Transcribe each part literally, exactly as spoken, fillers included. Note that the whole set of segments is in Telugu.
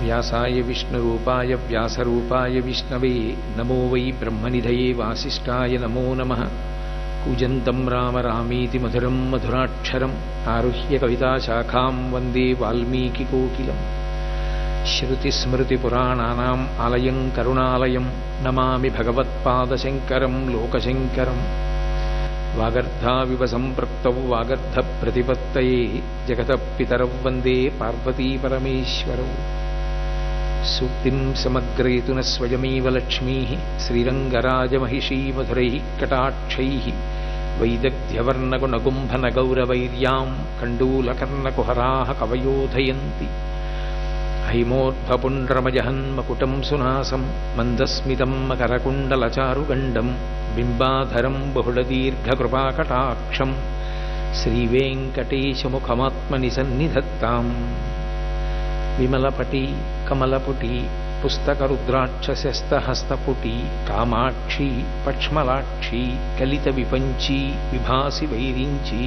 వ్యాసాయ విష్ణురూపాయ వ్యాసరూపాయ విష్ణవే నమో వై బ్రహ్మనిధయే వాసిష్ఠాయ నమో నమః. కూజంతం రామ రామీతి మధురం మధురాక్షరం ఆరుహ్య కవితాశాఖాం వందే వాల్మీకికోకిలం. శ్రుతిస్మృతిపురాణానాం ఆలయం కరుణాలయం నమామి భగవత్పాదశంకరం లోకశంకరం. వాగర్ధావివ సంపృక్తౌ వాగర్ధప్రతిపత్తయే జగతః పితరౌ వందే పార్వతీపరమేశ్వరౌ. సూక్తిం సమగ్రేతున స్వయమేవ లక్ష్మీః శ్రీరంగరాజమహిషీ మధురైః కటాక్షైః వైదగ్ధ్యవర్ణగుణగుంభనగౌరవైర్యాం కండూలకర్ణకుహరాः కవయోధయంతి. హైమోర్ధ్వపుండ్రమజహన్మకుటం సునాసం మందస్మితం మకరకుండలచారుగండం బింబాధరం బహుళదీర్ఘకృపాకటాక్షం శ్రీవేంకటేశముఖమాత్మని సన్నిధత్తాం. విమలపటి కమలపుటి పుస్తకరుద్రాక్షస్యస్తహస్తపుటి కామాక్షి పక్ష్మలాక్షి కలిత విపంచి విభాసి వైరించి.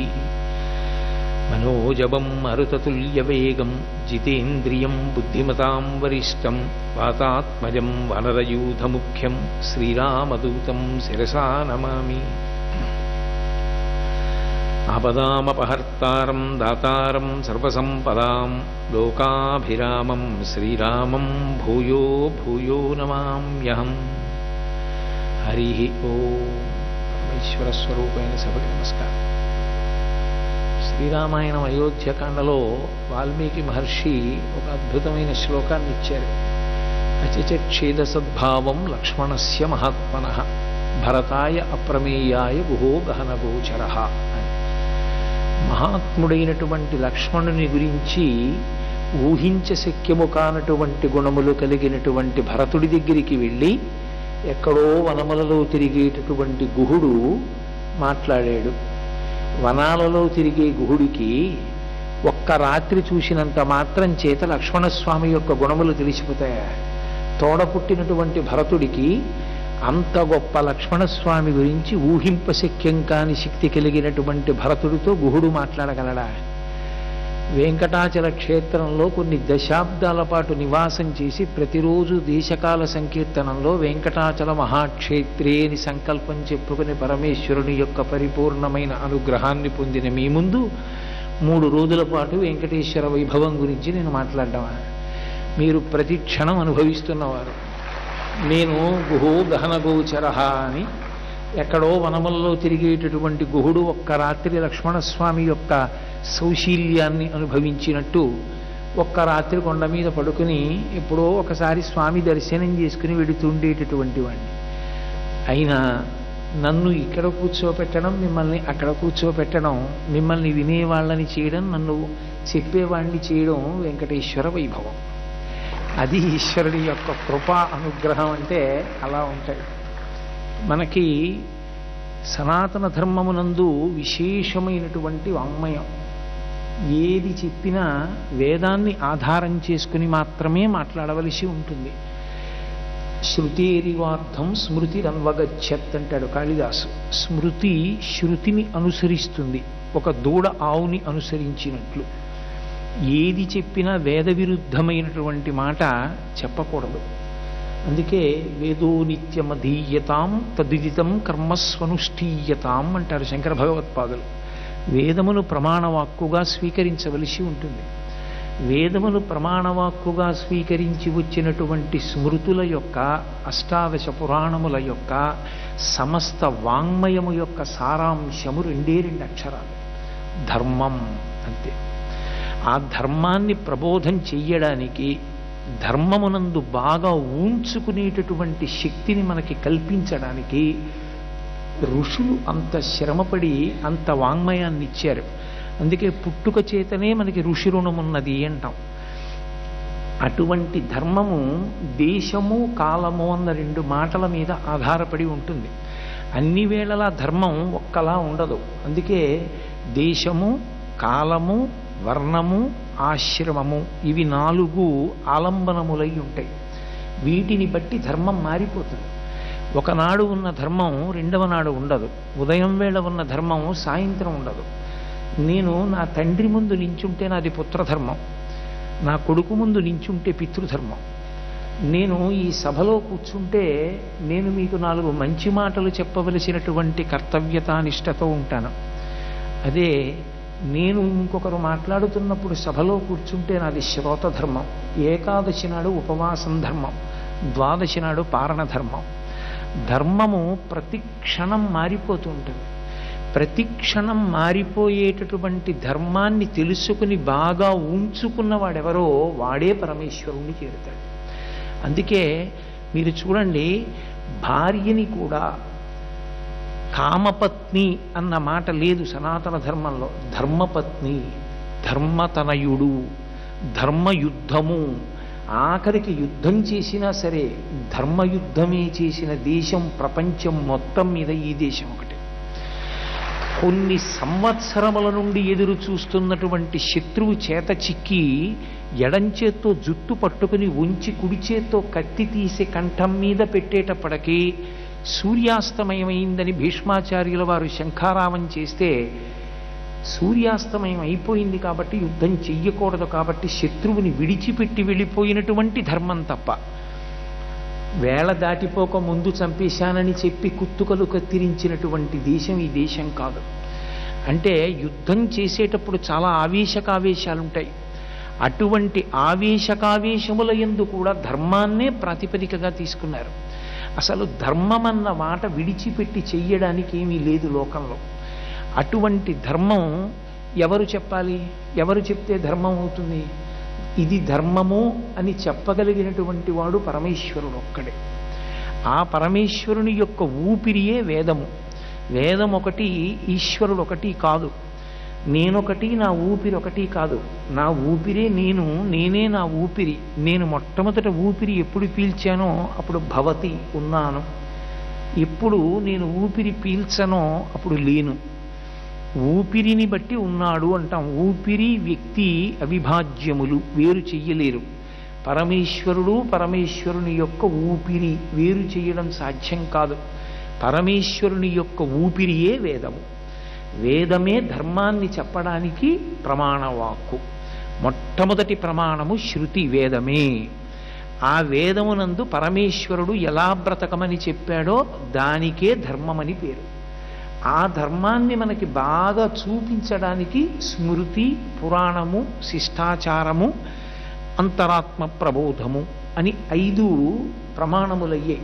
మనోజవం మరుతతుల్యవేగం జితేంద్రియం బుద్ధిమతాం వరిష్టం వాతాత్మజం వనరయూధముఖ్యం శ్రీరామదూతం శిరసా నమామి. ఆపదామపహర్తారం దాతారం సర్వసంపదాం లోకాభిరామం శ్రీరామం భూయో భూయో నమామ్యహం. హరి ఓం. పరమేశ్వర స్వరూపైన సభకి నమస్కారం. శ్రీరామాయణం అయోధ్యకాండలో వాల్మీకి మహర్షి ఒక అద్భుతమైన శ్లోకాన్ని ఇచ్చారు. అచచక్షేద సద్భావం లక్ష్మణస్య మహాత్మనః భరతాయ అప్రమేయాయ గుహో గహనగోచరః అని. మహాత్ముడైనటువంటి లక్ష్మణుని గురించి ఊహించశక్యము కానటువంటి గుణములు కలిగినటువంటి భరతుడి దగ్గరికి వెళ్ళి ఎక్కడో వనములలో తిరిగేటటువంటి గుహుడు మాట్లాడాడు. వనాలలో తిరిగే గుహుడికి ఒక్క రాత్రి చూసినంత మాత్రం చేత లక్ష్మణస్వామి యొక్క గుణములు తెలిసిపోతాయా? తోడ పుట్టినటువంటి భరతుడికి అంత గొప్ప లక్ష్మణస్వామి గురించి ఊహింపశక్యం కాని శక్తి కలిగినటువంటి భరతుడితో గుహుడు మాట్లాడగలడా? వెంకటాచల క్షేత్రంలో కొన్ని దశాబ్దాల పాటు నివాసం చేసి ప్రతిరోజు దేశకాల సంకీర్తనంలో వెంకటాచల మహాక్షేత్రే అని సంకల్పం చెప్పుకుని పరమేశ్వరుని యొక్క పరిపూర్ణమైన అనుగ్రహాన్ని పొందిన మీ ముందు మూడు రోజుల పాటు వెంకటేశ్వర వైభవం గురించి నేను మాట్లాడ్డామా? మీరు ప్రతి క్షణం అనుభవిస్తున్నవారు. నేను గుహో గహనగోచరః అని ఎక్కడో వనములలో తిరిగేటటువంటి గుహుడు ఒక్క రాత్రి లక్ష్మణస్వామి యొక్క సౌశీల్యాన్ని అనుభవించినట్టు ఒక్క రాత్రి కొండ మీద పడుకుని ఎప్పుడో ఒకసారి స్వామి దర్శనం చేసుకుని వెడుతుండేటటువంటి వాడిని. అయినా నన్ను ఇక్కడ కూర్చోపెట్టడం, మిమ్మల్ని అక్కడ కూర్చోపెట్టడం, మిమ్మల్ని వినేవాళ్ళని చేయడం, నన్ను చెప్పేవాడిని చేయడం వెంకటేశ్వర వైభవం. అది ఈశ్వరుడి యొక్క కృపా అనుగ్రహం అంటే అలా ఉంటాయి. మనకి సనాతన ధర్మమునందు విశేషమైనటువంటి వాంగ్మయం. ఏది చెప్పినా వేదాన్ని ఆధారం చేసుకుని మాత్రమే మాట్లాడవలసి ఉంటుంది. శృతేరివార్థం స్మృతిరన్వగచ్చత్ అంటాడు కాళిదాసు. స్మృతి శృతిని అనుసరిస్తుంది, ఒక దూడ ఆవుని అనుసరించినట్లు. ఏది చెప్పినా వేద విరుద్ధమైనటువంటి మాట చెప్పకూడదు. అందుకే వేదో నిత్యమధీయతాం తదిదితం కర్మస్వనుష్ఠీయతాం అంటారు శంకర భగవత్పాదులు. వేదమును ప్రమాణవాక్కుగా స్వీకరించవలసి ఉంటుంది. వేదమును ప్రమాణవాక్కుగా స్వీకరించి వచ్చినటువంటి స్మృతుల యొక్క, అష్టాదశ పురాణముల యొక్క సమస్త వాంగ్మయము యొక్క సారాంశము రెండే రెండు అక్షరాలు, ధర్మం అంతే. ఆ ధర్మాన్ని ప్రబోధం చెయ్యడానికి, ధర్మమునందు బాగా ఊంచుకునేటటువంటి శక్తిని మనకి కల్పించడానికి ఋషులు అంత శ్రమపడి అంత వాంగ్మయాన్ని ఇచ్చారు. అందుకే పుట్టుక చేతనే మనకి ఋషి రుణమున్నది అంటాం. అటువంటి ధర్మము దేశము కాలము అన్న రెండు మాటల మీద ఆధారపడి ఉంటుంది. అన్ని వేళలా ధర్మం ఒక్కలా ఉండదు. అందుకే దేశము, కాలము, వర్ణము, ఆశ్రమము ఇవి నాలుగు ఆలంబనములై ఉంటాయి. వీటిని బట్టి ధర్మం మారిపోతుంది. ఒకనాడు ఉన్న ధర్మం రెండవ నాడు ఉండదు. ఉదయం వేళ ఉన్న ధర్మం సాయంత్రం ఉండదు. నేను నా తండ్రి ముందు నించుంటే నాది పుత్రధర్మం, నా కొడుకు ముందు నించుంటే పితృధర్మం, నేను ఈ సభలో కూర్చుంటే నేను మీకు నాలుగు మంచి మాటలు చెప్పవలసినటువంటి కర్తవ్యతానిష్టతో ఉంటాను. అదే నేను ఇంకొకరు మాట్లాడుతున్నప్పుడు సభలో కూర్చుంటే నాది శ్రోత ధర్మం, ఏకాదశి నాడు ఉపవాసం ధర్మం, ద్వాదశి నాడు పారణ ధర్మం. ధర్మము ప్రతి క్షణం మారిపోతూ ఉంటుంది. ప్రతి క్షణం మారిపోయేటటువంటి ధర్మాన్ని తెలుసుకుని బాగా ఉంచుకున్నవాడెవరో వాడే పరమేశ్వరుణ్ణి చేరుతాడు. అందుకే మీరు చూడండి, భార్యని కూడా కామపత్ని అన్న మాట లేదు సనాతన ధర్మంలో. ధర్మపత్ని, ధర్మతనయుడు, ధర్మయుద్ధము. ఆఖరికి యుద్ధం చేసినా సరే ధర్మయుద్ధమే చేసిన దేశం ప్రపంచం మొత్తం మీద ఈ దేశం ఒకటి. కొన్ని సంవత్సరముల నుండి ఎదురు చూస్తున్నటువంటి శత్రువు చేత చిక్కి ఎడంచేత్తో జుట్టు పట్టుకుని ఉంచి కుడి చేత్తో కత్తి తీసి కంఠం మీద పెట్టేటప్పటికీ సూర్యాస్తమయమైందని భీష్మాచార్యుల వారు శంఖారావం చేస్తే, సూర్యాస్తమయం అయిపోయింది కాబట్టి యుద్ధం చెయ్యకూడదు కాబట్టి శత్రువుని విడిచిపెట్టి వెళ్ళిపోయినటువంటి ధర్మం తప్ప, వేళ దాటిపోక ముందు చంపేశానని చెప్పి కుత్తుకలు కత్తిరించినటువంటి దేశం ఈ దేశం కాదు. అంటే యుద్ధం చేసేటప్పుడు చాలా ఆవేశకావేశాలుంటాయి. అటువంటి ఆవేశకావేశముల యందు కూడా ధర్మాన్నే ప్రాతిపదికగా తీసుకున్నారు. అసలు ధర్మం అన్న మాట విడిచిపెట్టి చెయ్యడానికి ఏమీ లేదు లోకంలో. అటువంటి ధర్మం ఎవరు చెప్పాలి? ఎవరు చెప్తే ధర్మం అవుతుంది? ఇది ధర్మము అని చెప్పగలిగినటువంటి వాడు పరమేశ్వరుడు ఒక్కడే. ఆ పరమేశ్వరుని యొక్క ఊపిరియే వేదము. వేదం ఒకటి, ఈశ్వరుడు ఒకటి కాదు. నేనొకటి, నా ఊపిరి ఒకటి కాదు. నా ఊపిరే నేను, నేనే నా ఊపిరి. నేను మొట్టమొదట ఊపిరి ఎప్పుడు పీల్చానో అప్పుడు భవతి ఉన్నాను. ఎప్పుడు నేను ఊపిరి పీల్చనో అప్పుడు లేను. ఊపిరిని బట్టి ఉన్నాడు అంటాం. ఊపిరి వ్యక్తి అవిభాజ్యములు, వేరు చెయ్యలేరు. పరమేశ్వరుడు పరమేశ్వరుని యొక్క ఊపిరి వేరు చేయడం సాధ్యం కాదు. పరమేశ్వరుని యొక్క ఊపిరియే వేదము. వేదమే ధర్మాన్ని చెప్పడానికి ప్రమాణవాక్కు. మొట్టమొదటి ప్రమాణము శృతి, వేదమే. ఆ వేదమునందు పరమేశ్వరుడు ఎలా బ్రతకమని చెప్పాడో దానికే ధర్మమని పేరు. ఆ ధర్మాన్ని మనకి బాగా చూపించడానికి స్మృతి, పురాణము, శిష్టాచారము, అంతరాత్మ ప్రబోధము అని ఐదు ప్రమాణములయ్యాయి.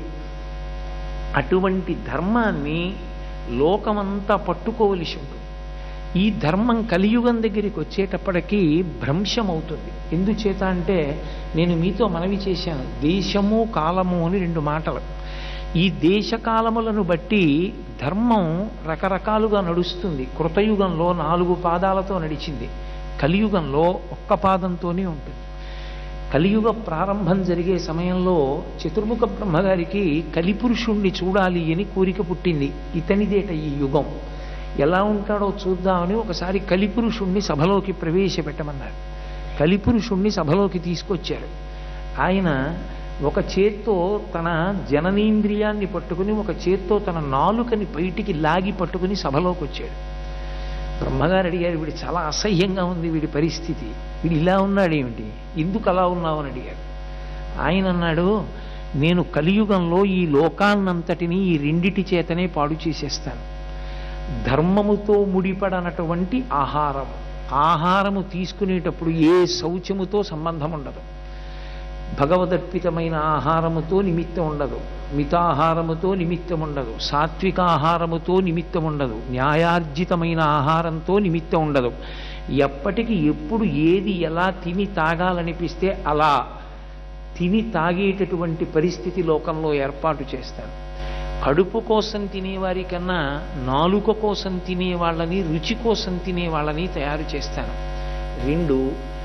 అటువంటి ధర్మాన్ని లోకమంతా పట్టుకోవలసి ఉంటుంది. ఈ ధర్మం కలియుగం దగ్గరికి వచ్చేటప్పటికీ భ్రంశమవుతుంది. ఎందుచేత అంటే నేను మీతో మనవి చేశాను, దేశము కాలము అని రెండు మాటలు. ఈ దేశకాలములను బట్టి ధర్మం రకరకాలుగా నడుస్తుంది. కృతయుగంలో నాలుగు పాదాలతో నడిచింది, కలియుగంలో ఒక్క పాదంతోనే ఉంటుంది. కలియుగ ప్రారంభం జరిగే సమయంలో చతుర్ముఖ బ్రహ్మగారికి కలిపురుషుణ్ణి చూడాలి అని కోరిక పుట్టింది. ఇతనిదేట ఈ యుగం, ఎలా ఉంటాడో చూద్దామని ఒకసారి కలిపురుషుణ్ణి సభలోకి ప్రవేశపెట్టమన్నారు. కలిపురుషుణ్ణి సభలోకి తీసుకొచ్చారు. ఆయన ఒక చేత్తో తన జననేంద్రియాన్ని పట్టుకుని, ఒక చేత్తో తన నాలుకని బయటికి లాగి పట్టుకుని సభలోకి వచ్చాడు. బ్రహ్మగారు అడిగారు, వీడు చాలా అసహ్యంగా ఉంది వీడి పరిస్థితి, వీడు ఇలా ఉన్నాడేమిటి, ఎందుకు అలా ఉన్నావు అని అడిగారు. ఆయన అన్నాడు, నేను కలియుగంలో ఈ లోకాన్నంతటినీ ఈ రెండిటి చేతనే పాడు చేసేస్తాను. ధర్మముతో ముడిపడనటువంటి ఆహారం, ఆహారము తీసుకునేటప్పుడు ఏ శౌచముతో సంబంధం ఉండదు. భగవదర్పితమైన ఆహారముతో నిమిత్తం ఉండదు, మితాహారముతో నిమిత్తం ఉండదు, సాత్విక ఆహారముతో నిమిత్తం ఉండదు, న్యాయార్జితమైన ఆహారంతో నిమిత్తం ఉండదు. ఎప్పటికీ ఎప్పుడు ఏది ఎలా తిని తాగాలనిపిస్తే అలా తిని తాగేటటువంటి పరిస్థితి లోకంలో ఏర్పాటు చేస్తారు. కడుపు కోసం తినేవారి కన్నా నాలుక కోసం తినేవాళ్ళని, రుచి కోసం తినేవాళ్ళని తయారు చేస్తాను. రెండు,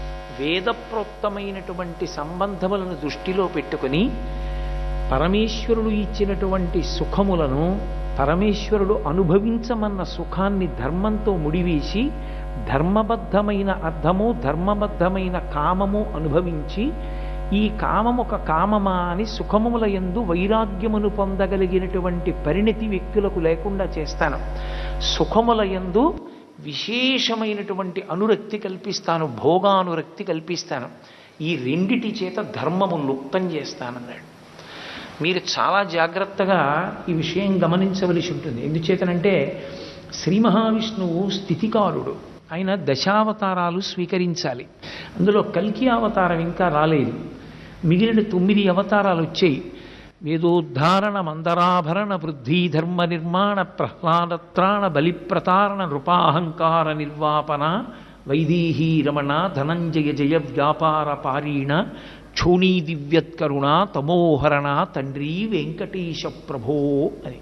వేదప్రోక్తమైనటువంటి సంబంధములను దృష్టిలో పెట్టుకుని పరమేశ్వరుడు ఇచ్చినటువంటి సుఖములను, పరమేశ్వరుడు అనుభవించమన్న సుఖాన్ని ధర్మంతో ముడివేసి ధర్మబద్ధమైన అర్థము, ధర్మబద్ధమైన కామము అనుభవించి, ఈ కామము ఒక కామమా అని సుఖముల యందు వైరాగ్యమును పొందగలిగినటువంటి పరిణతి వ్యక్తులకు లేకుండా చేస్తాను. సుఖముల యందు విశేషమైనటువంటి అనురక్తి కల్పిస్తాను, భోగానురక్తి కల్పిస్తాను. ఈ రెండిటి చేత ధర్మము లుప్తం చేస్తానన్నాడు. మీరు చాలా జాగ్రత్తగా ఈ విషయం గమనించవలసి ఉంటుంది. ఎందుచేతనంటే శ్రీ మహావిష్ణువు స్థితికారుడు. ఆయన దశావతారాలు స్వీకరించాలి. అందులో కల్కి అవతారం ఇంకా రాలేదు. మిగిలిన తొమ్మిది అవతారాలు వచ్చాయి. వేదోద్ధారణ మందరాభరణ వృద్ధి ధర్మ నిర్మాణ ప్రహ్లాదత్రాణ బలిప్రతారణ నృపాహంకార నిర్వాపన వైదేహీ రమణ ధనంజయ జయ వ్యాపార పారీణ క్షోణీ దివ్యత్కరుణ తమోహరణ తండ్రి వెంకటేశ ప్రభో అని.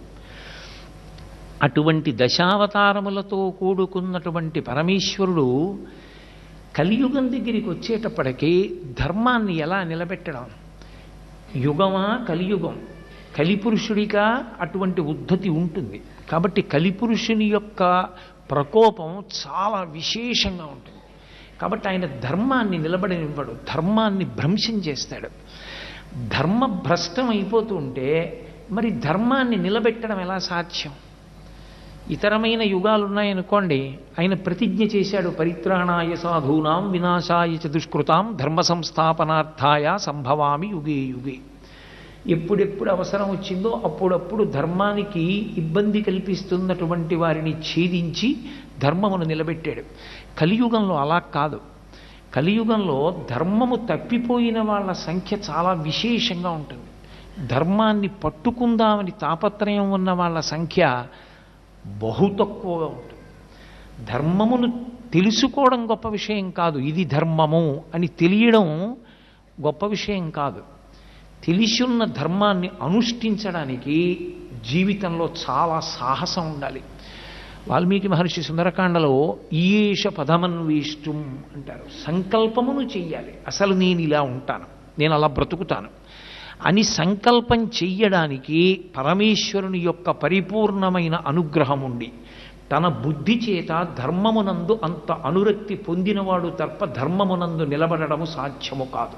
అటువంటి దశావతారములతో కూడుకున్నటువంటి పరమేశ్వరుడు కలియుగం దగ్గరికి వచ్చేటప్పటికీ ధర్మాన్ని ఎలా నిలబెట్టడం? యుగమా కలియుగం, కలిపురుషుడిగా అటువంటి ఉద్ధతి ఉంటుంది. కాబట్టి కలిపురుషుని యొక్క ప్రకోపం చాలా విశేషంగా ఉంటుంది. కాబట్టి ఆయన ధర్మాన్ని నిలబడనివ్వడు, ధర్మాన్ని భ్రంశం చేస్తాడు. ధర్మ భ్రష్టం అయిపోతూ ఉంటే మరి ధర్మాన్ని నిలబెట్టడం ఎలా సాధ్యం? ఇతరమైన యుగాలు ఉన్నాయనుకోండి, ఆయన ప్రతిజ్ఞ చేశాడు, పరిత్రాణాయ సాధూనాం వినాశాయ చ దుష్కృతాం ధర్మ సంస్థాపనార్థాయ సంభవామి యుగే యుగే. ఎప్పుడెప్పుడు అవసరం వచ్చిందో అప్పుడప్పుడు ధర్మానికి ఇబ్బంది కల్పిస్తున్నటువంటి వారిని ఛేదించి ధర్మమును నిలబెట్టాడు. కలియుగంలో అలా కాదు. కలియుగంలో ధర్మము తప్పిపోయిన వాళ్ళ సంఖ్య చాలా విశేషంగా ఉంటుంది. ధర్మాన్ని పట్టుకుందామని తాపత్రయం ఉన్న వాళ్ళ సంఖ్య బహు తక్కువగా ఉంటుంది. ధర్మమును తెలుసుకోవడం గొప్ప విషయం కాదు, ఇది ధర్మము అని తెలియడం గొప్ప విషయం కాదు. తెలిసున్న ధర్మాన్ని అనుష్ఠించడానికి జీవితంలో చాలా సాహసం ఉండాలి. వాల్మీకి మహర్షి సుందరకాండలో ఈయేష పదమన్వేష్టం అంటారు. సంకల్పమును చెయ్యాలి. అసలు నేను ఇలా ఉంటాను, నేను అలా బ్రతుకుతాను అని సంకల్పం చెయ్యడానికి పరమేశ్వరుని యొక్క పరిపూర్ణమైన అనుగ్రహం ఉండి తన బుద్ధి చేత ధర్మమునందు అంత అనురక్తి పొందినవాడు తప్ప ధర్మమునందు నిలబడము సాధ్యము కాదు.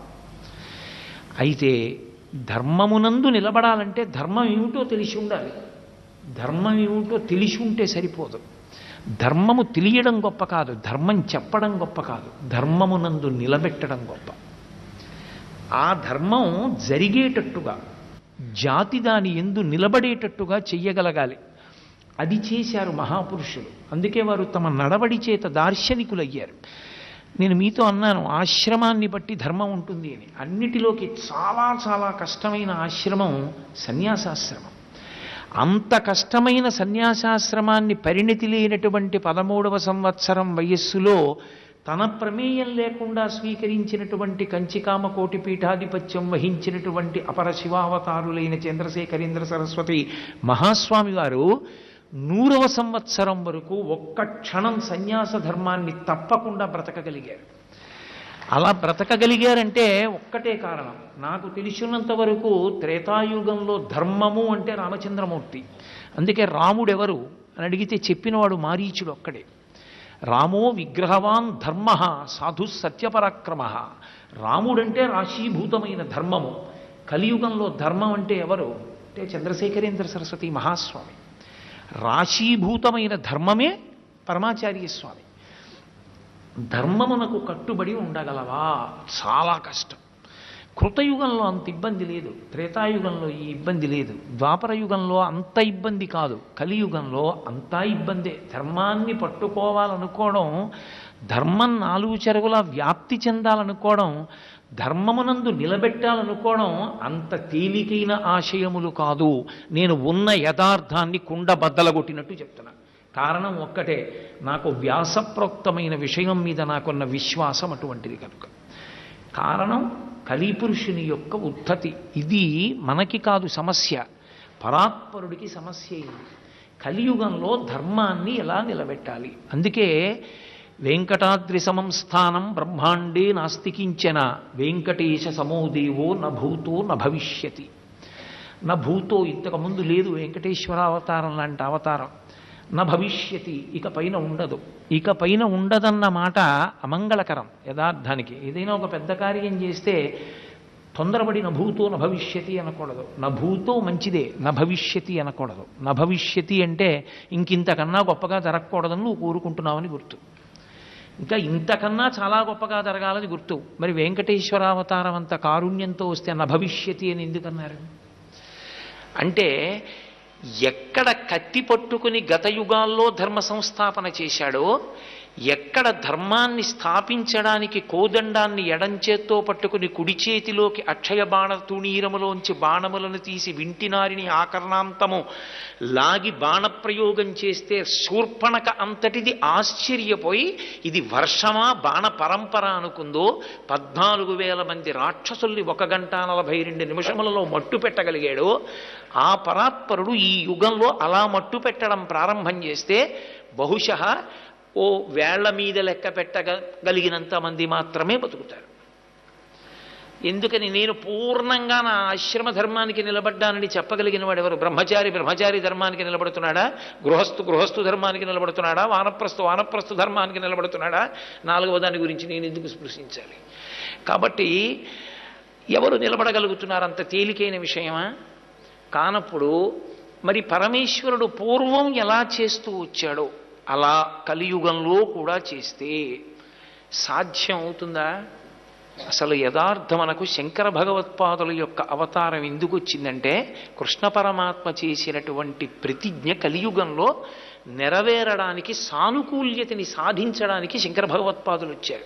అయితే ధర్మమునందు నిలబడాలంటే ధర్మం ఏమిటో తెలిసి ఉండాలి. ధర్మం ఏమిటో తెలిసి ఉంటే సరిపోదు. ధర్మము తెలియడం గొప్ప కాదు, ధర్మం చెప్పడం గొప్ప కాదు, ధర్మమునందు నిలబెట్టడం గొప్ప. ఆ ధర్మం జరిగేటట్టుగా జాతి దాని ఎందు నిలబడేటట్టుగా చెయ్యగలగాలి. అది చేశారు మహాపురుషులు. అందుకే వారు తమ నడవడి చేత దార్శనికులయ్యారు. నేను మీతో అన్నాను, ఆశ్రమాన్ని బట్టి ధర్మం ఉంటుంది అని. అన్నిటిలోకి చాలా చాలా కష్టమైన ఆశ్రమం సన్యాసాశ్రమం. అంత కష్టమైన సన్యాసాశ్రమాన్ని పరిణతి లేనటువంటి పదమూడవ సంవత్సరం వయస్సులో తన ప్రమేయం లేకుండా స్వీకరించినటువంటి కంచికామ కోటి పీఠాధిపత్యం వహించినటువంటి అపర శివావతారులైన చంద్రశేఖరేంద్ర సరస్వతి మహాస్వామి వారు నూరవ సంవత్సరం వరకు ఒక్క క్షణం సన్యాస ధర్మాన్ని తప్పకుండా బ్రతకగలిగారు. అలా బ్రతకగలిగారంటే ఒక్కటే కారణం. నాకు తెలిసినంత వరకు త్రేతాయుగంలో ధర్మము అంటే రామచంద్రమూర్తి. అందుకే రాముడెవరు అని అడిగితే చెప్పినవాడు మారీచుడు ఒక్కడే. రామో విగ్రహవాన్ ధర్మ సాధు సత్యపరాక్రమ. రాముడంటే రాశీభూతమైన ధర్మము. కలియుగంలో ధర్మం అంటే ఎవరు అంటే చంద్రశేఖరేంద్ర సరస్వతి మహాస్వామి. రాశీభూతమైన ధర్మమే పరమాచార్య స్వామి. ధర్మమునకు కట్టుబడి ఉండగలవా? చాలా కష్టం. కృతయుగంలో అంత ఇబ్బంది లేదు, త్రేతాయుగంలో ఈ ఇబ్బంది లేదు, ద్వాపర యుగంలో అంత ఇబ్బంది కాదు, కలియుగంలో అంతా ఇబ్బందే. ధర్మాన్ని పట్టుకోవాలనుకోవడం, ధర్మం నాలుగు చెరుగులా వ్యాప్తి చెందాలనుకోవడం, ధర్మమునందు నిలబెట్టాలనుకోవడం అంత తేలికైన ఆశయములు కాదు. నేను ఉన్న యథార్థాన్ని కుండ బద్దలగొట్టినట్టు చెప్తున్నా. కారణం ఒక్కటే, నాకు వ్యాసప్రోక్తమైన విషయం మీద నాకున్న విశ్వాసం అటువంటిది కనుక. కారణం కలిపురుషుని యొక్క ఉద్ధతి. ఇది మనకి కాదు సమస్య, పరాత్పరుడికి సమస్య అయింది. కలియుగంలో ధర్మాన్ని ఎలా నిలబెట్టాలి? అందుకే వెంకటాద్రి సమం స్థానం బ్రహ్మాండే నాస్తికించన వెంకటేశ సమోదేవో నభూతో నభవిష్యతి. నభూతో ఇంతకుముందు లేదు వెంకటేశ్వర అవతారం లాంటి అవతారం. నా భవిష్యతి ఇక పైన ఉండదు. ఇక పైన ఉండదన్న మాట అమంగళకరం యథార్థానికి. ఏదైనా ఒక పెద్ద కార్యం చేస్తే తొందరపడి నభూతో నభవిష్యతి అనకూడదు. నభూతో మంచిదే, నభవిష్యతి అనకూడదు. నభవిష్యతి అంటే ఇంకింతకన్నా గొప్పగా జరగకూడదని నువ్వు కోరుకుంటున్నావని గుర్తు. ఇంకా ఇంతకన్నా చాలా గొప్పగా జరగాలని గుర్తు. మరి వెంకటేశ్వరావతారం అంత కారుణ్యంతో వస్తే నభవిష్యతి అని ఎందుకన్నారు? అంటే ఎక్కడ కత్తి పట్టుకుని గత యుగాల్లో ధర్మ సంస్థాపన చేశాడో, ఎక్కడ ధర్మాన్ని స్థాపించడానికి కోదండాన్ని ఎడంచేత్తో పట్టుకుని కుడి చేతిలోకి అక్షయ బాణ తుణీరములోంచి బాణములను తీసి వింటినారిని ఆకర్ణాంతము లాగి బాణప్రయోగం చేస్తే శూర్పణక అంతటిది ఆశ్చర్యపోయి ఇది వర్షమా బాణ పరంపర అనుకుందో, పద్నాలుగు వేల మంది రాక్షసుల్ని ఒక గంట నలభై రెండు నిమిషములలో మట్టు పెట్టగలిగాడో, ఆ పరాత్పరుడు ఈ యుగంలో అలా మట్టు పెట్టడం ప్రారంభం చేస్తే బహుశः ఓ వేళ్ల మీద లెక్క పెట్టగలిగినంత మంది మాత్రమే బతుకుతారు. ఎందుకని నేను పూర్ణంగా నా ఆశ్రమ ధర్మానికి నిలబడ్డానని చెప్పగలిగిన వాడు ఎవరు? బ్రహ్మచారి బ్రహ్మచారి ధర్మానికి నిలబడుతున్నాడా? గృహస్థు గృహస్థు ధర్మానికి నిలబడుతున్నాడా? వానప్రస్థు వానప్రస్థు ధర్మానికి నిలబడుతున్నాడా? నాలుగవ దాని గురించి నేను ఎందుకు స్పృశించాలి? కాబట్టి ఎవరు నిలబడగలుగుతున్నారు? అంత తేలికైన విషయమా? కానప్పుడు మరి పరమేశ్వరుడు పూర్వం ఎలా చేస్తూ వచ్చాడో అలా కలియుగంలో కూడా చేస్తే సాధ్యం అవుతుందా? అసలు యథార్థమనకు శంకర భగవత్పాదుల యొక్క అవతారం ఎందుకు వచ్చిందంటే, కృష్ణ పరమాత్మ చేసినటువంటి ప్రతిజ్ఞ కలియుగంలో నెరవేరడానికి, సానుకూల్యతని సాధించడానికి శంకర భగవత్పాదులు వచ్చారు.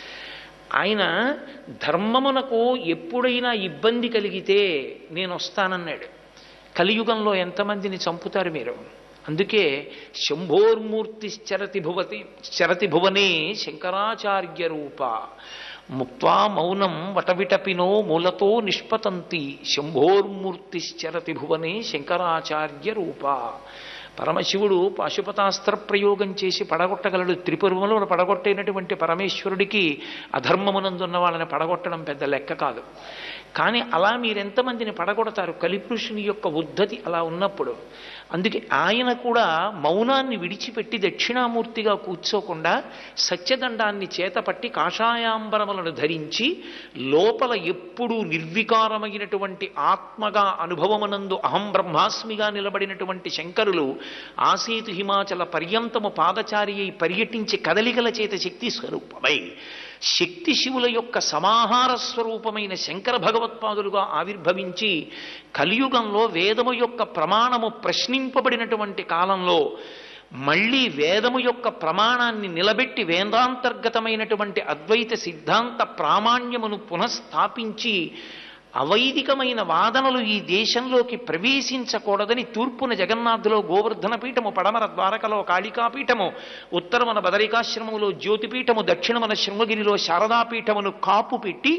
ఆయన ధర్మమునకు ఎప్పుడైనా ఇబ్బంది కలిగితే నేను వస్తానన్నాడు. కలియుగంలో ఎంతమందిని చంపుతారు మీరు? అందుకే శంభోర్మూర్తి చరతి భువతి చరతి భువనే శంకరాచార్య రూప ముక్త్వా మౌనం వటవిటపినో మూలతో నిష్పతంతి శంభోర్మూర్తి చరతి భువనే శంకరాచార్య రూప. పరమశివుడు పాశుపతాస్త్ర ప్రయోగం చేసి పడగొట్టగలడు. త్రిపురములో పడగొట్టేనటువంటి పరమేశ్వరుడికి అధర్మమునందున్న వాళ్ళని పడగొట్టడం పెద్ద లెక్క కాదు. కానీ అలా మీరెంతమందిని పడగొడతారు? కలిపురుషుని యొక్క ఉద్ధతి అలా ఉన్నప్పుడు. అందుకే ఆయన కూడా మౌనాన్ని విడిచిపెట్టి దక్షిణామూర్తిగా కూర్చోకుండా సత్యదండాన్ని చేతపట్టి కాషాయాంబరములను ధరించి లోపల ఎప్పుడూ నిర్వికారమైనటువంటి ఆత్మగా అనుభవమునందు అహం బ్రహ్మాస్మిగా నిలబడినటువంటి శంకరులు ఆసీతు హిమాచల పర్యంతము పాదచారి అయి పర్యటించి కదలికల చేత శక్తి స్వరూపమై శక్తి శివుల యొక్క సమాహార స్వరూపమైన శంకర భగవత్పాదులుగా ఆవిర్భవించి కలియుగంలో వేదము యొక్క ప్రమాణము ప్రశ్నింపబడినటువంటి కాలంలో మళ్ళీ వేదము యొక్క ప్రమాణాన్ని నిలబెట్టి వేదాంతర్గతమైనటువంటి అద్వైత సిద్ధాంత ప్రామాణ్యమును పునఃస్థాపించి అవైదికమైన వాదనలు ఈ దేశంలోకి ప్రవేశించకూడదని తూర్పున జగన్నాథులో గోవర్ధన పీఠము, పడమర ద్వారకలో కాళికాపీఠము, ఉత్తరమున బదరికాశ్రమములో జ్యోతిపీఠము, దక్షిణమున శృంగగిరిలో శారదాపీఠమును కాపు పెట్టి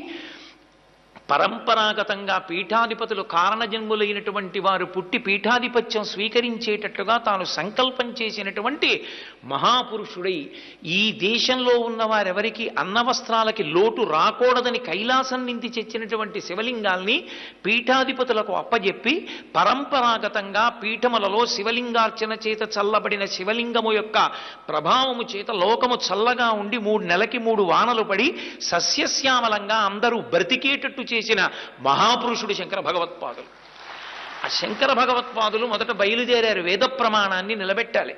పరంపరాగతంగా పీఠాధిపతులు కారణజన్ములైనటువంటి వారు పుట్టి పీఠాధిపత్యం స్వీకరించేటట్లుగా తాను సంకల్పం చేసినటువంటి మహాపురుషుడై ఈ దేశంలో ఉన్న వారెవరికి అన్నవస్త్రాలకి లోటు రాకూడదని కైలాసం నుంచి తెచ్చినటువంటి శివలింగాల్ని పీఠాధిపతులకు అప్పజెప్పి పరంపరాగతంగా పీఠములలో శివలింగార్చన చేత చల్లబడిన శివలింగము యొక్క ప్రభావము చేత లోకము చల్లగా ఉండి మూడు నెలకి మూడు వానలు పడి సస్యశ్యామలంగా అందరూ బ్రతికేటట్టు చేసిన మహాపురుషుడు శంకర భగవత్పాదులు. ఆ శంకర భగవత్పాదులు మొదట బయలుదేరారు వేద ప్రమాణాన్ని నిలబెట్టాలి.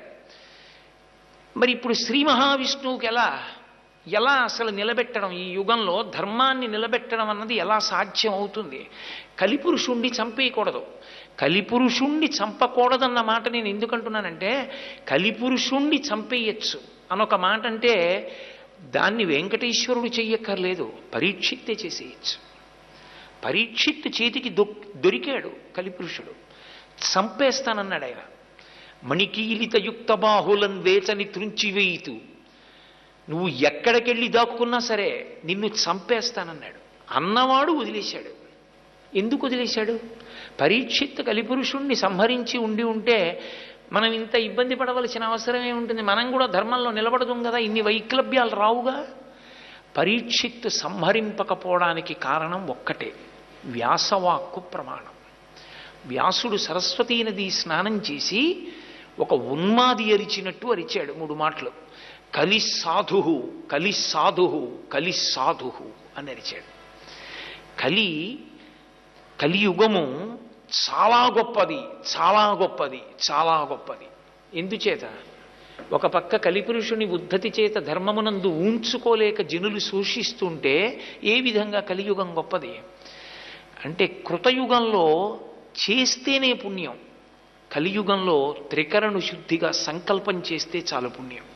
మరి ఇప్పుడు శ్రీ మహావిష్ణువుకి ఎలా ఎలా అసలు నిలబెట్టడం? ఈ యుగంలో ధర్మాన్ని నిలబెట్టడం అన్నది ఎలా సాధ్యం అవుతుంది? కలిపురుషుణ్ణి చంపేయకూడదు. కలిపురుషుణ్ణి చంపకూడదన్న మాట నేను ఎందుకంటున్నానంటే, కలిపురుషుణ్ణి చంపేయచ్చు అనొక మాట అంటే దాన్ని వెంకటేశ్వరుడు చెయ్యక్కర్లేదు, పరీక్షిత్తే చేసేయచ్చు. పరీక్షిత్తు చేతికి దొ దొరికాడు కలిపురుషుడు, చంపేస్తానన్నాడు ఆయన. మణికీలిత యుక్త బాహులన్ వేచని త్రుంచివేయితూ, నువ్వు ఎక్కడికెళ్ళి దాక్కున్నా సరే నిన్ను చంపేస్తానన్నాడు. అన్నవాడు వదిలేశాడు. ఎందుకు వదిలేశాడు? పరీక్షిత్తు కలిపురుషుణ్ణి సంహరించి ఉండి ఉంటే మనం ఇంత ఇబ్బంది పడవలసిన అవసరమే ఉంటుంది. మనం కూడా ధర్మంలో నిలబడదు కదా, ఇన్ని వైక్లభ్యాలు రావుగా. పరీక్షిత్తు సంహరింపకపోవడానికి కారణం ఒక్కటే, వ్యాసవాక్కు ప్రమాణం. వ్యాసుడు సరస్వతీ నది స్నానం చేసి ఒక ఉన్మాది అరిచినట్టు అరిచాడు మూడు మాటలు. కలి సాధు కలి సాధు కలి సాధు అని అరిచాడు. కలి కలియుగము చాలా గొప్పది, చాలా గొప్పది, చాలా గొప్పది. ఎందుచేత? ఒక పక్క కలిపురుషుని ఉద్ధతి చేత ధర్మమునందు ఊంచుకోలేక జనులు శోషిస్తుంటే ఏ విధంగా కలియుగం గొప్పది అంటే కృతయుగంలో చేస్తేనే పుణ్యం, కలియుగంలో త్రికరణు శుద్ధిగా సంకల్పం చేస్తే చాలు పుణ్యం.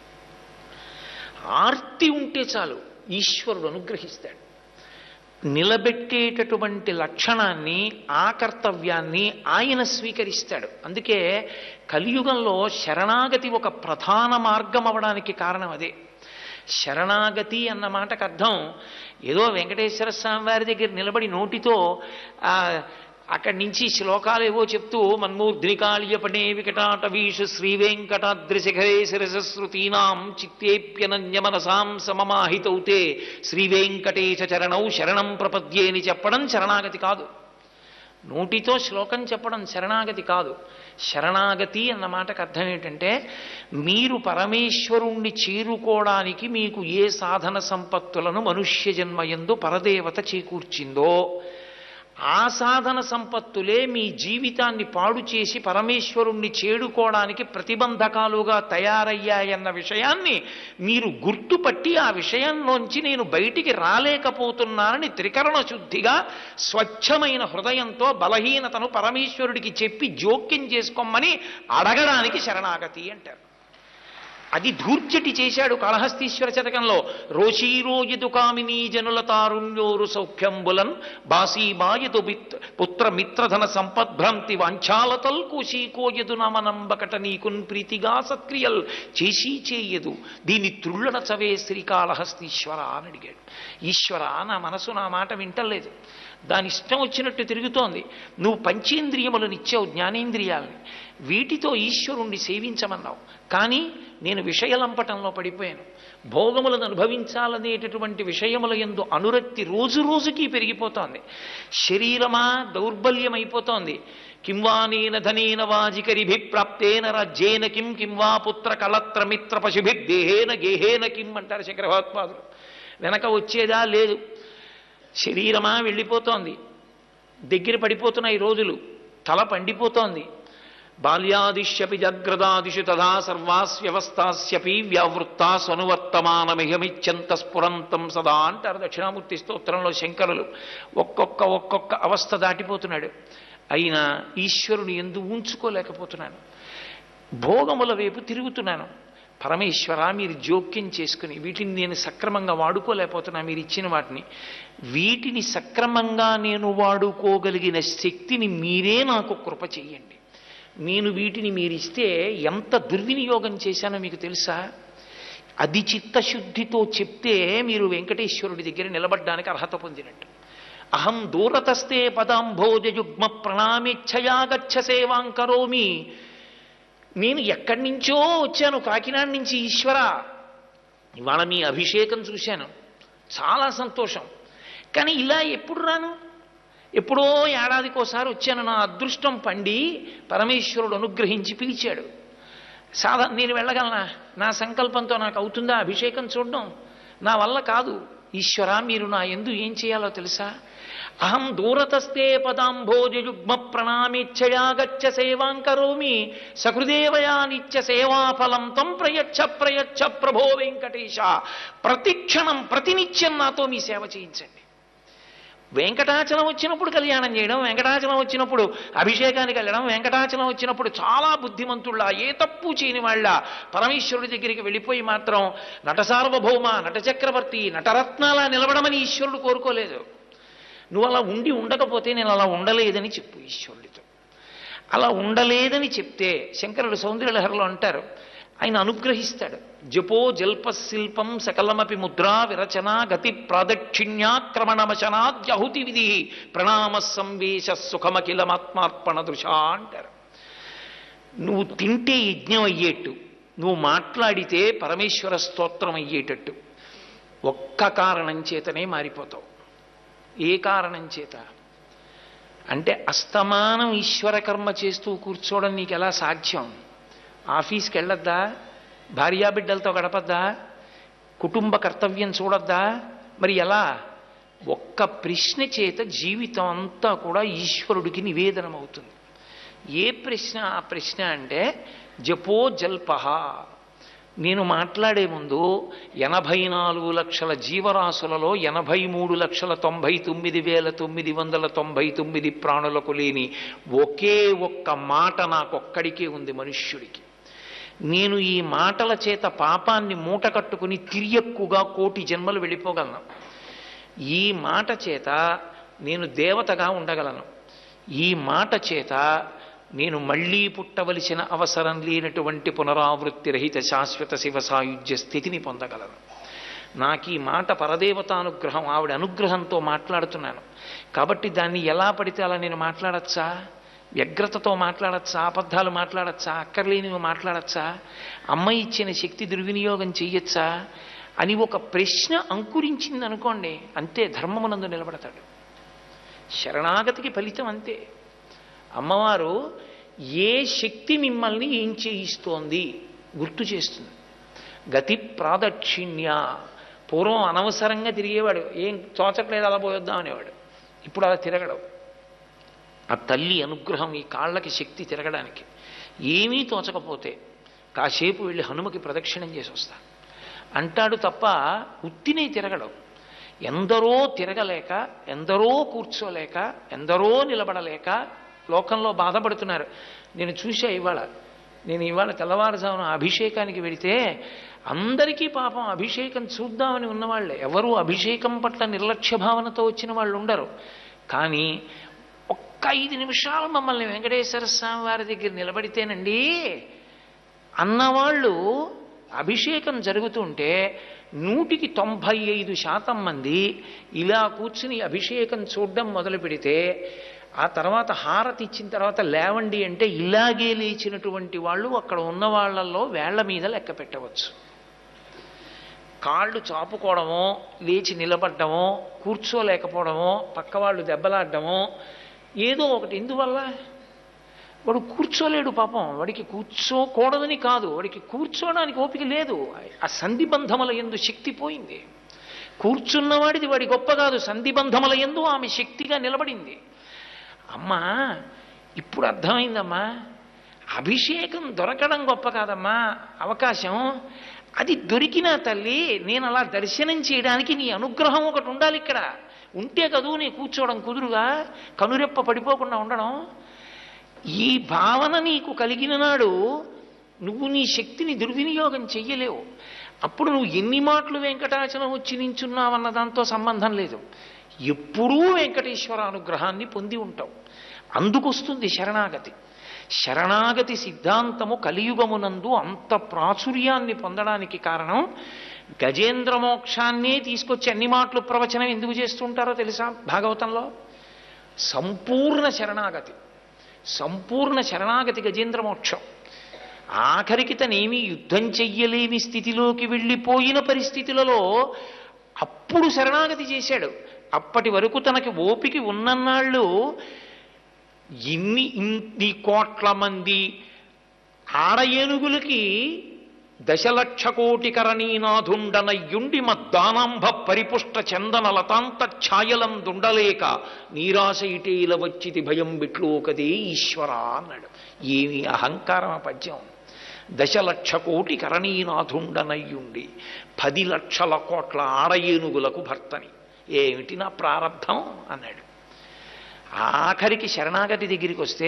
ఆర్తి ఉంటే చాలు ఈశ్వరుడు అనుగ్రహిస్తాడు. నిలబెట్టేటటువంటి లక్షణాన్ని ఆ కర్తవ్యాన్ని ఆయన స్వీకరిస్తాడు. అందుకే కలియుగంలో శరణాగతి ఒక ప్రధాన మార్గం అవడానికి కారణం అదే. శరణాగతి అన్న మాటకు అర్థం ఏదో వెంకటేశ్వర స్వామి వారి దగ్గర నిలబడి నోటితో అక్కడి నుంచి శ్లోకాలు ఏవో చెప్తూ మన్మూర్ధ్నికాళ్యపణే వికటాటవీషు శ్రీవేంకటాద్రిశిఖరే శిరసశ్రుతీనాం చిత్తేప్యనన్యమనసాం సమమాహితౌతే శ్రీవేంకటేశ చరణౌ శరణం ప్రపద్యేని చెప్పడం శరణాగతి కాదు. నోటితో శ్లోకం చెప్పడం శరణాగతి కాదు. శరణాగతి అన్న మాటకు అర్థం ఏంటంటే మీరు పరమేశ్వరుణ్ణి చేరుకోవడానికి మీకు ఏ సాధన సంపత్తులను మనుష్య జన్మయందు పరదేవత చేకూర్చిందో ఆ సాధన సంపత్తులే మీ జీవితాన్ని పాడు చేసి పరమేశ్వరుణ్ణి చేరుకోవడానికి ప్రతిబంధకాలుగా తయారయ్యాయన్న విషయాన్ని మీరు గుర్తుపట్టి ఆ విషయంలోంచి నేను బయటికి రాలేకపోతున్నానని త్రికరణ శుద్ధిగా స్వచ్ఛమైన హృదయంతో బలహీనతను పరమేశ్వరుడికి చెప్పి జోక్యం చేసుకోమని అడగడానికి శరణాగతి అంటారు. అది ధూర్జటి చేశాడు కాళహస్తీశ్వర శతకంలో. రోషీరోయదు కామినీ జనుల తారుణ్యోరు సౌఖ్యంబులన్ బాసీబాయదు పుత్ర మిత్రధన సంపద్భ్రాంతి వాంఛాలతల్ కోశీకోయదు నమనంబకట నీకున్ ప్రీతిగా సత్క్రియల్ చేసి చేయదు దీని త్రుళ్ళన చవే శ్రీకాళహస్తీశ్వర అని అడిగాడు. ఈశ్వర, నా మనసు నా మాట వింటలేదు, దాని ఇష్టం వచ్చినట్టు తిరుగుతోంది. నువ్వు పంచేంద్రియములను ఇచ్చావు, జ్ఞానేంద్రియాలని, వీటితో ఈశ్వరుణ్ణి సేవించమన్నావు. కానీ నేను విషయలంపటంలో పడిపోయాను. భోగములను అనుభవించాలనేటటువంటి విషయముల యందు అనురక్తి రోజు రోజుకి పెరిగిపోతోంది. శరీరమా దౌర్బల్యమైపోతోంది. కింవానేన ధనేన వాజికరిభి ప్రాప్తేన రాజ్యేన కిం కింవా పుత్ర కళత్ర మిత్ర పశుభి దేహేన గేహేన కిం అంటారు శంకర భగవత్పాదులు. వెనక వచ్చేదా లేదు. శరీరమా వెళ్ళిపోతోంది, దగ్గర పడిపోతున్నాయి రోజులు, తల పండిపోతోంది. బాల్యాదిశ్యపి జాగ్రదాదిషు తథా సర్వాస్వ్యవస్థాస్యపి వ్యావృత్తా స్వనువర్తమానమిహమిత్యంత స్ఫురంతం సదా అంటారు దక్షిణామూర్తి స్తోత్రంలో శంకరులు. ఒక్కొక్క ఒక్కొక్క అవస్థ దాటిపోతున్నాడు. అయినా ఈశ్వరుని యందు ఉంచుకోలేకపోతున్నాను, భోగముల వైపు తిరుగుతున్నాను. పరమేశ్వర, మీరు జోక్యం చేసుకుని వీటిని నేను సక్రమంగా వాడుకోలేకపోతున్నా, మీరు ఇచ్చిన వాటిని వీటిని సక్రమంగా నేను వాడుకోగలిగిన శక్తిని మీరే నాకు కృప చెయ్యండి. నేను వీటిని మీరిస్తే ఎంత దుర్వినియోగం చేశానో మీకు తెలుసా? అది చిత్తశుద్ధితో చెప్తే మీరు వెంకటేశ్వరుడి దగ్గర నిలబడ్డానికి అర్హత పొందినట్టు. అహం దూరతస్తే పదాంభోజయుగ్మ ప్రణామేచ్ఛయా గచ్చ సేవాం కరోమి. నేను ఎక్కడి నుంచో వచ్చాను, కాకినాడ నుంచి. ఈశ్వర, ఇవాళ మీ అభిషేకం చూశాను, చాలా సంతోషం. కానీ ఇలా ఎప్పుడు రాను? ఎప్పుడో ఏడాదికోసారి వచ్చాను. నా అదృష్టం పండి పరమేశ్వరుడు అనుగ్రహించి పిలిచాడు. సాధన నేను వెళ్ళగలనా? నా సంకల్పంతో నాకు అవుతుందా అభిషేకం చూడడం? నా వల్ల కాదు. ఈశ్వర, మీరు నా యందు ఏం చేయాలో తెలుసా? అహం దూరతస్తే పదాంభోజయుగ్మ ప్రణామేచ్ఛయా గచ్చ సేవాం కరోమి సహృదేవయా నిత్య సేవాఫలం తం ప్రయచ్ఛ ప్రయచ్ఛ ప్రభో వెంకటేశ. ప్రతిక్షణం ప్రతినిత్యం నాతో మీ సేవ చేయించండి. వెంకటాచలం వచ్చినప్పుడు కళ్యాణం చేయడం, వెంకటాచలం వచ్చినప్పుడు అభిషేకానికి వెళ్ళడం, వెంకటాచలం వచ్చినప్పుడు చాలా బుద్ధిమంతుళ్ళ, ఏ తప్పు చేయని వాళ్ళ పరమేశ్వరుడి దగ్గరికి వెళ్ళిపోయి మాత్రం నట సార్వభౌమ, నట చక్రవర్తి, నటరత్నాలా నిలబడమని ఈశ్వరుడు కోరుకోలేదు. నువ్వు అలా ఉండి ఉండకపోతే నేను అలా ఉండలేదని చెప్పు ఈశ్వరుడితో. అలా ఉండలేదని చెప్తే శంకరుడు సౌందర్యలహరిలో అంటారు, ఆయన అనుగ్రహిస్తాడు. జపో జల్ప శిల్పం సకలమపి ముద్రా విరచన గతి ప్రాదక్షిణ్యాక్రమణమశనాద్యహుతి విధి ప్రణామ సంవేశ సుఖమఖిలమాత్మార్పణ దృశా అంటారు. నువ్వు తింటే యజ్ఞం అయ్యేట్టు, నువ్వు మాట్లాడితే పరమేశ్వర స్తోత్రం అయ్యేటట్టు ఒక్క కారణం చేతనే మారిపోతావు. ఏ కారణం చేత అంటే అస్తమానం ఈశ్వర కర్మ చేస్తూ కూర్చోవడం నీకు ఎలా సాధ్యం? ఆఫీస్కి వెళ్ళొద్దా? భార్యాబిడ్డలతో గడపద్దా? కుటుంబ కర్తవ్యం చూడొద్దా? మరి ఎలా? ఒక్క ప్రశ్న చేత జీవితం అంతా కూడా ఈశ్వరుడికి నివేదనం అవుతుంది. ఏ ప్రశ్న? ఆ ప్రశ్న అంటే జపో జల్ప నేను మాట్లాడే ముందు ఎనభై నాలుగు లక్షల జీవరాశులలో ఎనభై మూడు లక్షల తొంభై తొమ్మిది వేల తొమ్మిది వందల తొంభై తొమ్మిది ప్రాణులకు లేని ఒకే ఒక్క మాట నాకొక్కడికే ఉంది మనుష్యుడికి. నేను ఈ మాటల చేత పాపాన్ని మూట కట్టుకుని తిరియక్కుగా కోటి జన్మలు వెళ్ళిపోగలను. ఈ మాట చేత నేను దేవతగా ఉండగలను. ఈ మాట చేత నేను మళ్ళీ పుట్టవలసిన అవసరం లేనటువంటి పునరావృత్తి రహిత శాశ్వత శివ సాయుధ్య స్థితిని పొందగలను. నాకు ఈ మాట పరదేవతానుగ్రహం, ఆవిడ అనుగ్రహంతో మాట్లాడుతున్నాను కాబట్టి దాన్ని ఎలా పడితే అలా నేను మాట్లాడచ్చా? వ్యగ్రతతో మాట్లాడచ్చా? అబద్ధాలు మాట్లాడచ్చా? అక్కర్లేనివి మాట్లాడచ్చా? అమ్మ ఇచ్చిన శక్తి దుర్వినియోగం చెయ్యొచ్చా అని ఒక ప్రశ్న అంకురించింది అనుకోండి, అంతే ధర్మమునందు నిలబడతాడు. శరణాగతికి ఫలితం అంతే. అమ్మవారు ఏ శక్తి మిమ్మల్ని ఏం చేయిస్తోంది గుర్తు చేస్తుంది. గతి ప్రాదక్షిణ్య. పూర్వం అనవసరంగా తిరిగేవాడు, ఏం తోచట్లేదు అలా పోయొద్దాం అనేవాడు. ఇప్పుడు అలా తిరగడం. ఆ తల్లి అనుగ్రహం ఈ కాళ్ళకి శక్తి తిరగడానికి. ఏమీ తోచకపోతే కాసేపు వెళ్ళి హనుమకి ప్రదక్షిణం చేసి వస్తా అంటాడు తప్ప ఉత్తినే తిరగడం. ఎందరో తిరగలేక, ఎందరో కూర్చోలేక, ఎందరో నిలబడలేక లోకంలో బాధపడుతున్నారు. నేను చూసా ఇవాళ, నేను ఇవాళ తెల్లవారుజామున అభిషేకానికి వెళితే అందరికీ పాపం అభిషేకం చూద్దామని ఉన్నవాళ్లే. ఎవరు అభిషేకం పట్ల నిర్లక్ష్య భావనతో వచ్చిన వాళ్ళు ఉండరు. కానీ ఒక్క ఐదు నిమిషాలు మమ్మల్ని వెంకటేశ్వర స్వామి వారి దగ్గర నిలబడితేనండి అన్నవాళ్ళు అభిషేకం జరుగుతుంటే నూటికి తొంభై ఐదు శాతం మంది ఇలా కూర్చుని అభిషేకం చూడడం మొదలు పెడితే ఆ తర్వాత హారతి ఇచ్చిన తర్వాత లేవండి అంటే ఇలాగే లేచినటువంటి వాళ్ళు అక్కడ ఉన్న వాళ్ళల్లో వేళ్ల మీద లెక్క పెట్టవచ్చు. కాళ్ళు చాపుకోవడమో, లేచి నిలబడ్డమో, కూర్చోలేకపోవడమో, పక్క వాళ్ళు దెబ్బలాడడమో ఏదో ఒకటి. ఎందువల్ల? వాడు కూర్చోలేడు పాపం. వాడికి కూర్చోకూడదని కాదు, వాడికి కూర్చోడానికి ఓపిక లేదు. ఆ సంధిబంధముల యందు శక్తి పోయింది. కూర్చున్నవాడిది వాడి గొప్ప కాదు, సంధిబంధముల యందు ఆమె శక్తిగా నిలబడింది. అమ్మా ఇప్పుడు అర్థమైందమ్మా, అభిషేకం దొరకడం గొప్ప కాదమ్మా, అవకాశం అది దొరికినా తల్లి నేను అలా దర్శనం చేయడానికి నీ అనుగ్రహం ఒకటి ఉండాలి. ఇక్కడ ఉంటే కదూ నీ కూర్చోవడం కుదురుగా, కనురెప్ప పడిపోకుండా ఉండడం. ఈ భావన నీకు కలిగిన నాడు నువ్వు నీ శక్తిని దుర్వినియోగం చెయ్యలేవు. అప్పుడు నువ్వు ఎన్ని మాటలు వెంకటాచలం వచ్చి నించున్నావన్న దాంతో సంబంధం లేదు. ఎప్పుడూ వెంకటేశ్వర అనుగ్రహాన్ని పొంది ఉంటావు. అందుకొస్తుంది శరణాగతి. శరణాగతి సిద్ధాంతము కలియుగమునందు అంత ప్రాచుర్యాన్ని పొందడానికి కారణం గజేంద్ర మోక్షాన్నే తీసుకొచ్చి అన్ని మాటలు ప్రవచనం ఎందుకు చేస్తుంటారో తెలుసా? భాగవతంలో సంపూర్ణ శరణాగతి, సంపూర్ణ శరణాగతి గజేంద్ర మోక్షం. ఆఖరికి తనేమీ యుద్ధం చెయ్యలేని స్థితిలోకి వెళ్ళిపోయిన పరిస్థితులలో అప్పుడు శరణాగతి చేశాడు. అప్పటి వరకు తనకి ఓపిక ఉన్నన్నాళ్ళు ఇన్ని ఇన్ని కోట్ల మంది ఆడ ఏనుగులకి దశలక్ష కోటి కరణీనాథుండనయ్యుండి మద్దానాంభ పరిపుష్ట చందన లతాంత ఛాయలందుండలేక నీరాశ ఇటీల వచ్చితి భయం బిట్లోకదే ఈశ్వర అన్నాడు. ఏమి అహంకారం ఆ పద్యం! దశలక్ష కోటి కరణీనాథుండనయ్యుండి పది లక్షల కోట్ల ఆడ ఏనుగులకు భర్తని, ఏమిటి నా ప్రారంధం అన్నాడు. ఆఖరికి శరణాగతి దగ్గరికి వస్తే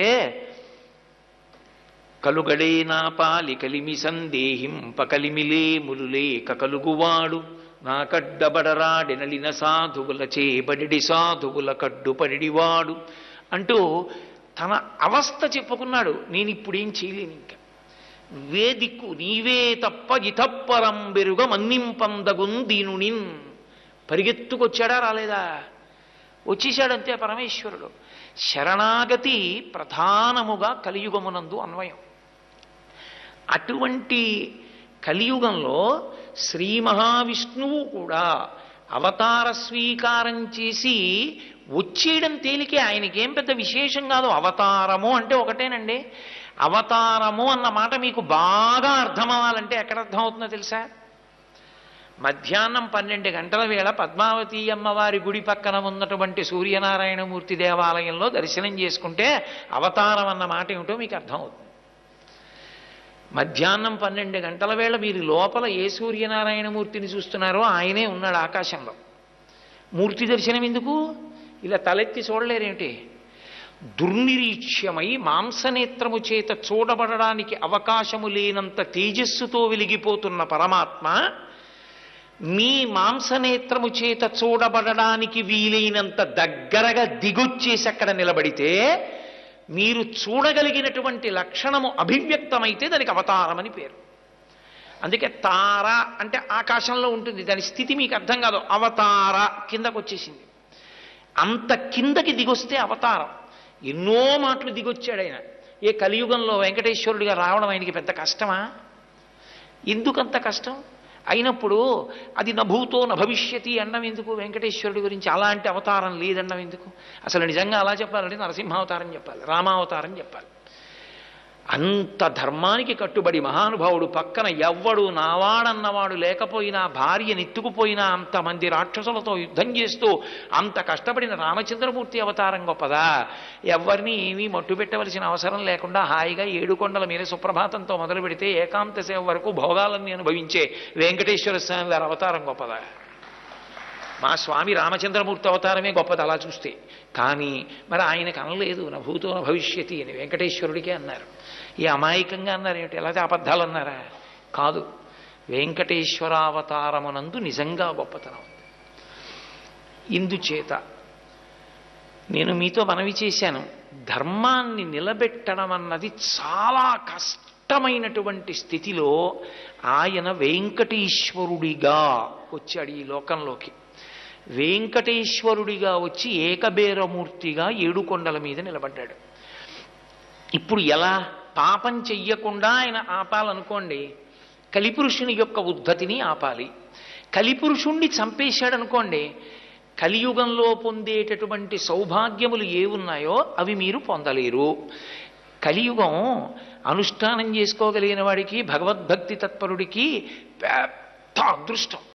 కలుగడే నా పాలి కలిమి సందేహింప కలిమిలే ములులేక కలుగువాడు నా కడ్డబడరాడెనలిన సాధువుల చేబడి సాధువుల కడ్డుపడివాడు అంటూ తన అవస్థ చెప్పుకున్నాడు. నేను ఇప్పుడేం చేయలేను, ఇంకా నువ్వే దిక్కు, నీవే తప్ప ఇతప్పరం బెరుగ మన్నింపందగున్ దీనునిన్. పరిగెత్తుకొచ్చాడా రాలేదా? వచ్చేశాడంతే పరమేశ్వరుడు. శరణాగతి ప్రధానముగా కలియుగమునందు అన్వయం. అటువంటి కలియుగంలో శ్రీ మహావిష్ణువు కూడా అవతార స్వీకారం చేసి వచ్చేయడం తేలికే, ఆయనకేం పెద్ద విశేషం కాదు. అవతారము అంటే ఒకటేనండి. అవతారము అన్న మాట మీకు బాగా అర్థం అవ్వాలంటే ఎక్కడ అర్థం అవుతుందో తెలుసా? మధ్యాహ్నం పన్నెండు గంటల వేళ పద్మావతి అమ్మవారి గుడి పక్కన ఉన్నటువంటి సూర్యనారాయణమూర్తి దేవాలయంలో దర్శనం చేసుకుంటే అవతారం అన్న మాట ఏమిటో మీకు అర్థం అవుతుంది. మధ్యాహ్నం పన్నెండు గంటల వేళ మీరు లోపల ఏ సూర్యనారాయణమూర్తిని చూస్తున్నారో ఆయనే ఉన్నాడు ఆకాశంలో. మూర్తి దర్శనం ఎందుకు? ఇలా తలెత్తి చూడలేరేమిటి? దుర్నిరీక్ష్యమై మాంసనేత్రము చేత చూడబడడానికి అవకాశము లేనంత తేజస్సుతో వెలిగిపోతున్న పరమాత్మ మీ మాంసనేత్రము చేత చూడబడడానికి వీలైనంత దగ్గరగా దిగొచ్చేసి అక్కడ నిలబడితే మీరు చూడగలిగినటువంటి లక్షణము అభివ్యక్తమైతే దానికి అవతారం అని పేరు. అందుకే తార అంటే ఆకాశంలో ఉంటుంది, దాని స్థితి మీకు అర్థం కాదు. అవతార కిందకు వచ్చేసింది. అంత కిందకి దిగొస్తే అవతారం. ఎన్నో మాటలు దిగొచ్చాడు ఆయన. ఏ కలియుగంలో వెంకటేశ్వరుడిగా రావడం ఆయనకి పెద్ద కష్టమా? ఎందుకంత కష్టం అయినప్పుడు అది నభూతో నభవిష్యతి అన్నం ఎందుకు? వెంకటేశ్వరుడి గురించి అలాంటి అవతారం లేదన్నం ఎందుకు? అసలు నిజంగా అలా చెప్పాలంటే నరసింహావతారం చెప్పాలి, రామావతారం చెప్పాలి. అంత ధర్మానికి కట్టుబడి మహానుభావుడు పక్కన ఎవ్వడు నావాడన్నవాడు లేకపోయినా, భార్య నెత్తుకుపోయినా, అంతమంది రాక్షసులతో యుద్ధం చేస్తూ అంత కష్టపడిన రామచంద్రమూర్తి అవతారం గొప్పదా? ఎవరిని ఏమీ మట్టు పెట్టవలసిన అవసరం లేకుండా హాయిగా ఏడుకొండల మీద సుప్రభాతంతో మొదలు పెడితే ఏకాంత సేవ వరకు భోగాలన్నీ అనుభవించే వెంకటేశ్వర స్వామి వారి అవతారం గొప్పదా? మా స్వామి రామచంద్రమూర్తి అవతారమే గొప్పది అలా చూస్తే. కానీ మరి ఆయనకు అనలేదు నభూతో భవిష్యతి అని, వెంకటేశ్వరుడికే అన్నారు. ఈ అమాయకంగా అన్నారు ఏమిటి? ఎలా అబద్ధాలు అన్నారా? కాదు, వెంకటేశ్వరావతారమునందు నిజంగా గొప్పతనం ఉంది. ఇందుచేత నేను మీతో మనవి చేశాను, ధర్మాన్ని నిలబెట్టడం అన్నది చాలా కష్టమైనటువంటి స్థితిలో ఆయన వెంకటేశ్వరుడిగా వచ్చాడు ఈ లోకంలోకి. వెంకటేశ్వరుడిగా వచ్చి ఏకబేరమూర్తిగా ఏడుకొండల మీద నిలబడ్డాడు. ఇప్పుడు ఎలా? పాపం చెయ్యకుండా ఆయన ఆపాలనుకోండి, కలిపురుషుని యొక్క ఉద్ధతిని ఆపాలి. కలిపురుషుణ్ణి చంపేశాడనుకోండి, కలియుగంలో పొందేటటువంటి సౌభాగ్యములు ఏ ఉన్నాయో అవి మీరు పొందలేరు. కలియుగం అనుష్ఠానం చేసుకోగలిగిన వాడికి, భగవద్భక్తి తత్పరుడికి పెద్ద అదృష్టం.